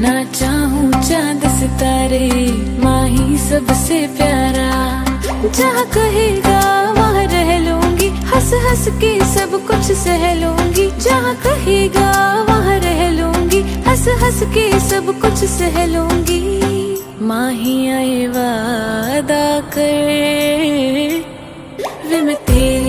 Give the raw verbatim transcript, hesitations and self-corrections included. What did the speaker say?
ना चाहूं चांद सितारे, माही सबसे प्यारा। जहाँ कहेगा वहाँ रह लूंगी, हंस हंस के सब कुछ सह लूंगी। जहाँ कहेगा वहाँ रह लूंगी, हंस हंस के सब कुछ सह लूंगी। माही आए वादा कर वे मैं तेरे